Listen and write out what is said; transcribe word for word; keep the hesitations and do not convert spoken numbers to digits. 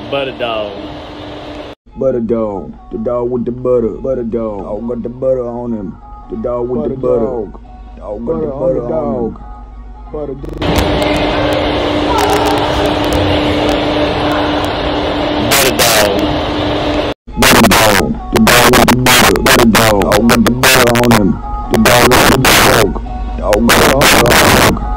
Butter dog. Butter dog. The dog with the butter. Butter dog. Dog got the butter on him. The dog with the butter. Dog, dog got the butter on him. Butter dog. Butter dog. Butter dog. The dog with the butter. Butter dog. Dog got the butter on him. The dog with the dog. Dog got the butter on him.